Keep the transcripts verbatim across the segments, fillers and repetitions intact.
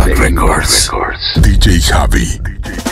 Records. D J Javi.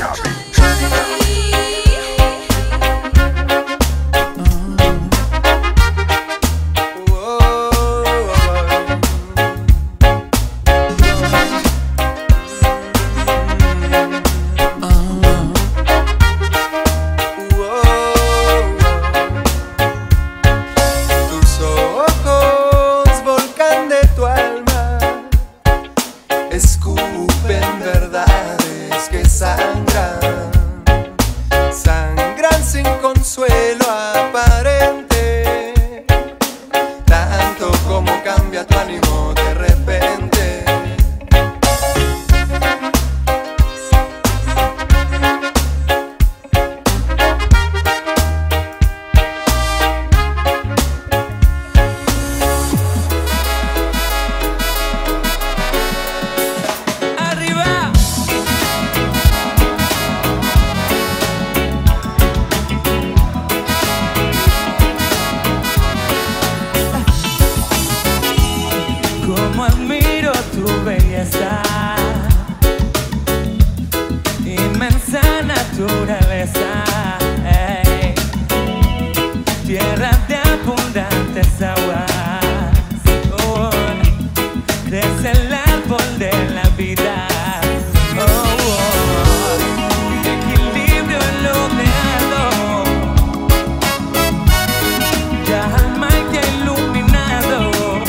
Escupen verdades que sangran, sangran sin consuelo aparente, tanto como cambia tu ánimo de repente. Como admiro tu belleza, inmensa naturaleza, hey. Tierra de abundantes aguas, oh. Crece el árbol de la vida, oh, oh. Equilibrio en lo creado, Jamaica iluminado.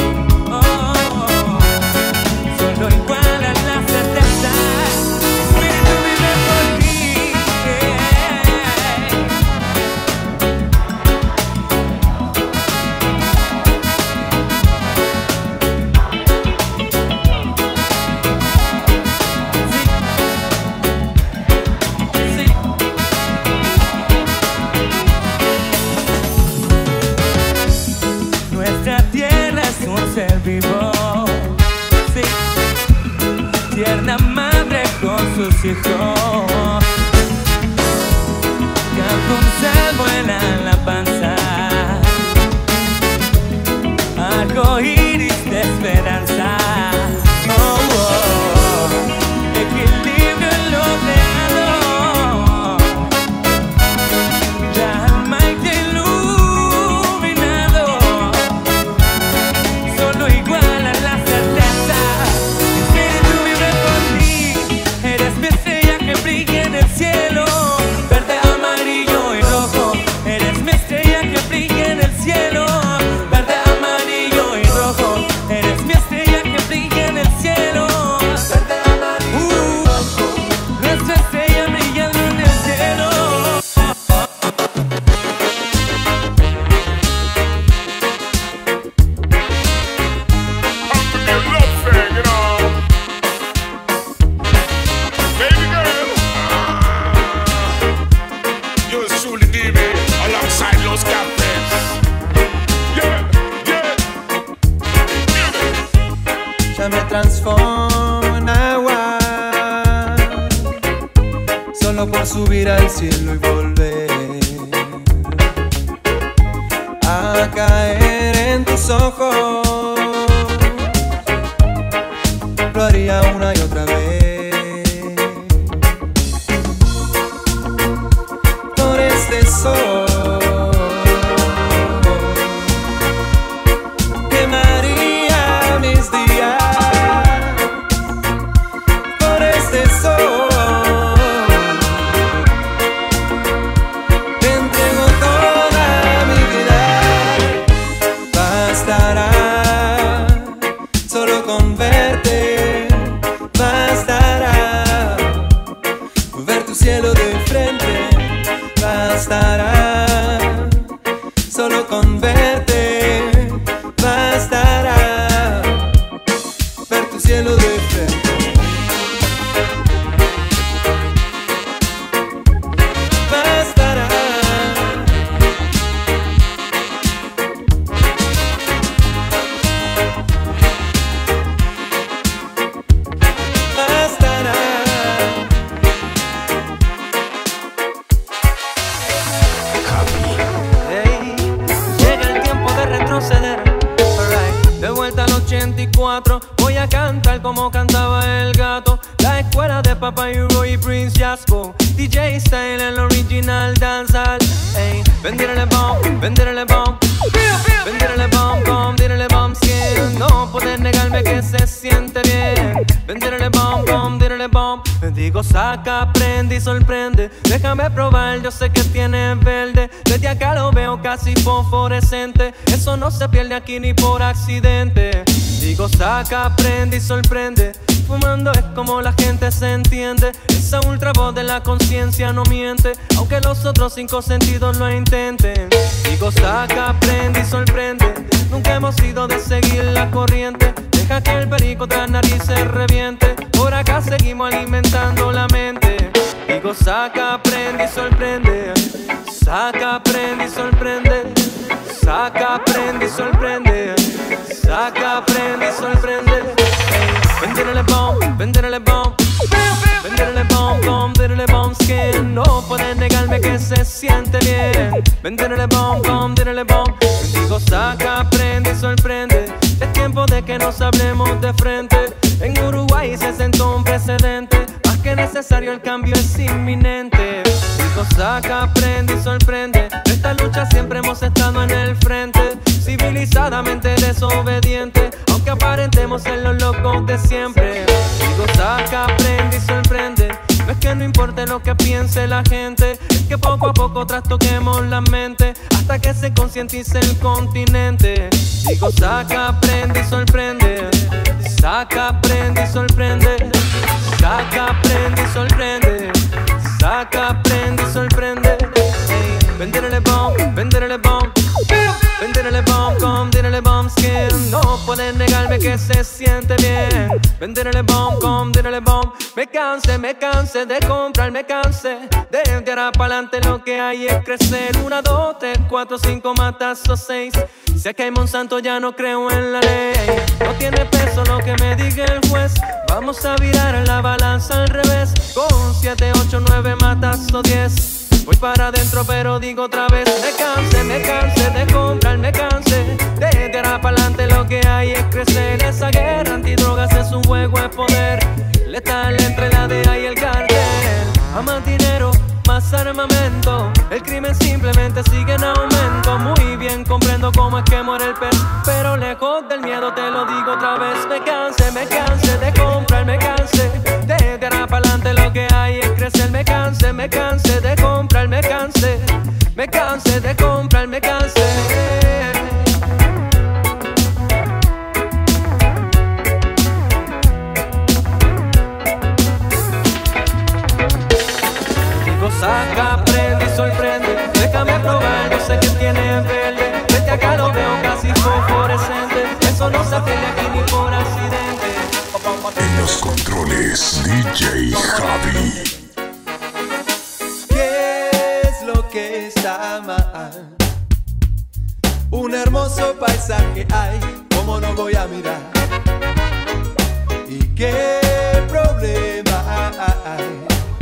Ser vivo, sí, tierna madre con sus hijos, que con sal vuela en la panza, arco iris de esperanza, oh, oh. Equilibrio en lo creado, Jamaica iluminado. Igual a la certeza, mi espíritu vive por ti. Eres mi estrella que brilla en el cielo, verde, amarillo y rojo. Eres mi estrella que brilla en el cielo, verde, amarillo y rojo. Eres mi estrella que brilla en el cielo, verde, amarillo y rojo. Nuestra estrella brillando en el cielo. Ya me transformo en agua, solo por subir al cielo y volver a caer en tus ojos. Lo haría una y otra vez por este sol. Cielo de frente, bastará, solo con verte, bastará, ver tu cielo de frente, bastará, bastará. Voy a cantar con como cantaba el gato. La escuela de Papa Hugo y Prince Jaspo. D J Style, el original dancehall. Ey, vendirle bomb, vendirle bomb. Vendirle bomb, bomb, vendirle bomb skin. No puedes negarme que se siente bien. Vendirle bomb, bomb, vendirle bomb. Digo saca, prende y sorprende. Déjame probar, yo sé que tiene verde. Desde acá lo veo casi fosforescente. Eso no se pierde aquí ni por accidente. Digo saca, prende y sorprende. Fumando es como la gente se entiende. Esa ultra voz de la conciencia no miente, aunque los otros cinco sentidos lo intenten. Digo saca, prende y sorprende. Nunca hemos sido de seguir la corriente. Deja que el perico tras nariz se reviente. Por acá seguimos alimentando la mente. Digo saca, prende y sorprende. Saca, prende y sorprende. Saca, prende y sorprende. Saca, prende y sorprende. Venderle bomb, venderle bomb. Venderle bomb, bomb, venderle bomb skin. No puedes negarme que se siente bien. Venderle bomb, bomb, venderle bomb. Digo saca, prende y sorprende. Es tiempo de que nos hablemos de frente. En Uruguay se sentó un precedente. Más que necesario el cambio es inminente. Digo saca, prende y sorprende. De esta lucha siempre hemos estado en el frente. Civilizadamente desobediente, aunque aparentemos ser los locos de siempre. Digo saca, prende y sorprende. No es que no importe lo que piense la gente, es que poco a poco trastoquemos la mente hasta que se concientice el continente. Digo saca, prende y sorprende. Saca, prende y sorprende. Saca, prende y sorprende. Saca, prende y sorprende. Hey, venderle bomb, venderle bomb. Venderle bomb, com, venderle bomb skin. No puedes negarme que se siente bien. Venderle bomb, com, venderle bomb. Me canse, me canse de comprar, me canse de de ahora para adelante lo que hay es crecer. Una, dos, tres, cuatro, cinco, matazos, seis. Si aquí hay Monsanto ya no creo en la ley. No tiene peso lo que me diga el juez. Vamos a virar la balanza al revés. Con siete, ocho, nueve, matazos, diez. Voy para adentro pero digo otra vez. Me canse, me canse de comprar, me canse de tirar para adelante lo que hay es crecer. Esa guerra antidrogas es un juego de poder letal entre la D E A y el cartel. A más dinero, más armamento. El crimen simplemente sigue en aumento. Muy bien comprendo cómo es que muere el perro, pero lejos del miedo te lo digo otra vez. Me canse, me canse de comprar, me canse de tirar para adelante lo que hay es crecer. Me canse, me canse de comprar, me canse. Me canse de comprar, me canse. Saca, prende y sorprende. Déjame probar, yo sé que tiene verde. Desde acá lo veo casi fosforescente. Eso no se pierde aquí ni por accidente. En los controles, D J Javi. ¿Qué es lo que está mal? Un hermoso paisaje hay, ¿cómo no voy a mirar? ¿Y qué problema hay?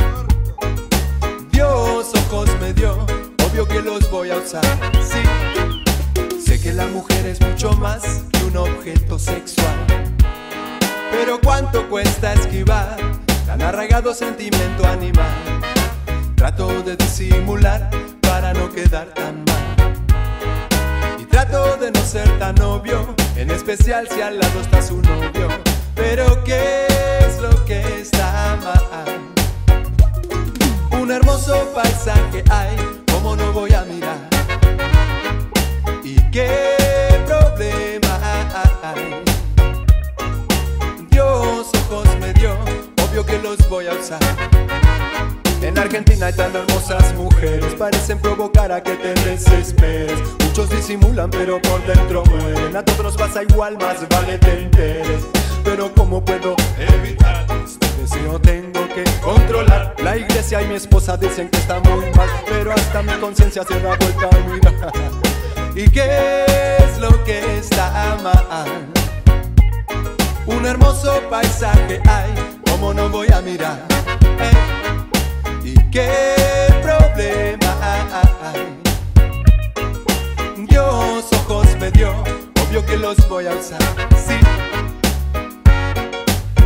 Dios ojos me dio, obvio que los voy a usar, sí. Sé que la mujer es mucho más que un objeto sexual, pero ¿cuánto cuesta esquivar tan arraigado sentimiento animal? Trato de disimular para no quedar tan mal, y trato de no ser tan obvio, en especial si al lado está su novio. Pero ¿qué es lo que está mal? Un hermoso paisaje hay, ¿cómo no voy a mirar? ¿Y qué problema hay? Dios ojos me dio, obvio que los voy a usar. En Argentina hay tan hermosas mujeres, parecen provocar a que te desesperes. Muchos disimulan pero por dentro mueren. A todos nos pasa igual, más vale te enteres. Pero ¿cómo puedo evitar este deseo? Tengo que controlar. La iglesia y mi esposa dicen que está muy mal, pero hasta mi conciencia se da vuelta a mirar. ¿Y qué es lo que está mal? Un hermoso paisaje hay, ¿cómo no voy a mirar? ¿Eh? ¿Y qué problema hay? Dios ojos me dio, obvio que los voy a usar, sí.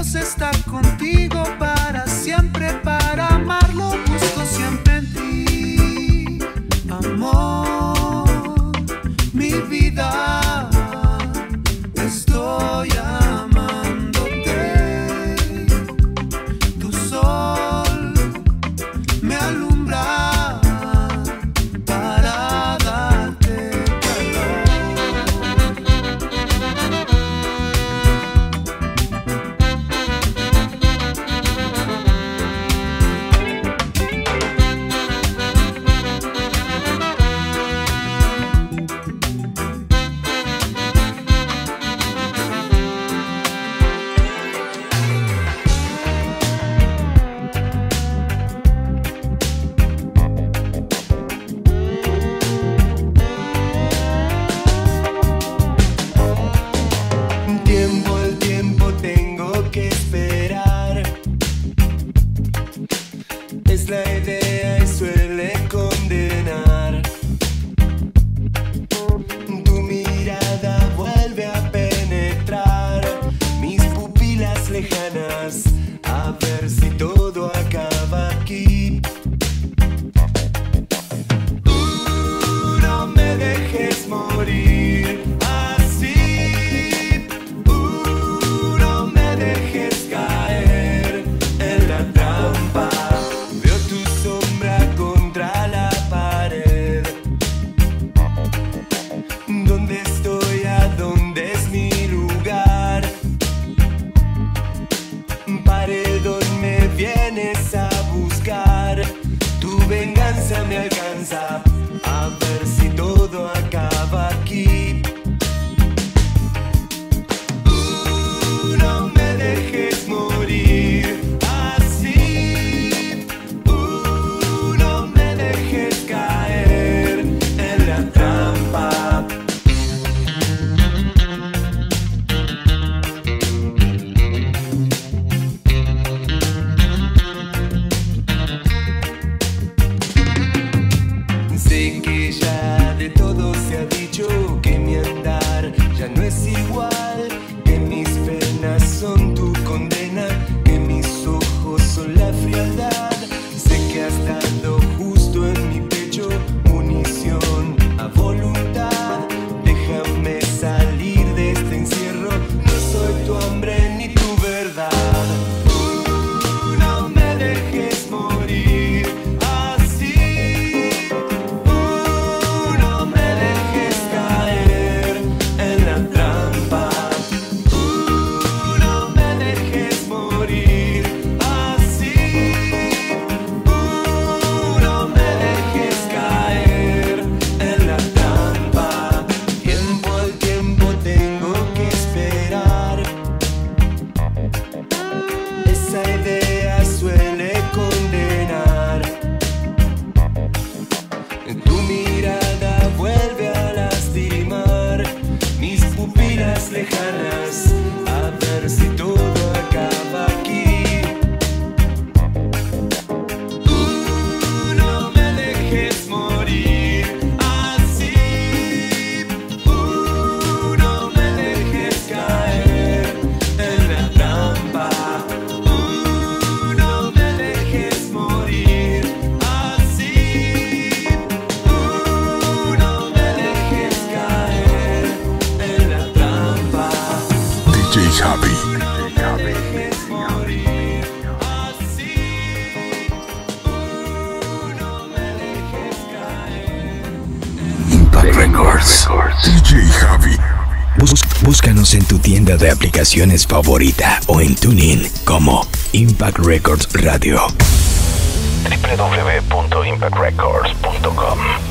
Dios está contigo para siempre, para amarlo busco siempre en ti. Amor, mi vida, estoy amándote. Tu sol me alumbra para darte calor. Tiempo al tiempo tengo que esperar. Es la idea y suele condenar. Tu mirada vuelve a penetrar mis pupilas lejanas, a ver si todo acaba aquí. Uh, no me dejes morir así. Uh, no me dejes caer en la trampa. Veo tu sombra contra la pared. ¿Dónde estoy? ¿A dónde es mi lugar? Paredón, me vienes a buscar. Tu venganza me alcanza, a ver si todo acaba aquí. Uh, no me dejes morir así. Uh, no me dejes caer en la trampa. Sé que ya de todo se ha dicho, que mi andar ya no es igual, que mis penas son tu condena, que mis ojos son la frialdad. Sé que has dado justo en mi pecho munición a voluntad. Déjame salir de este encierro, no soy tu hambre ni tu verdad. Uh, no me dejes morir así. Uh, no me dejes caer en la trampa. Uh, no me dejes morir así. Uh, no me dejes caer en la trampa. Tiempo al tiempo tengo que esperar. Esa idea suele condenar. Tu mirada vuelve a lastimar mis pupilas lejanas, a ver si todo acaba aquí. Uh, no me dejes morir así. Uh, no me dejes caer en la trampa. Uh, no me dejes morir así. Uh, no me dejes caer en la trampa. D J Javi. No me dejes morir así. Uh, no me dejes caer. Impact Records. D J Javi. Bus- búscanos en tu tienda de aplicaciones favorita o en TuneIn como Impact Records Radio. w w w punto impact records punto com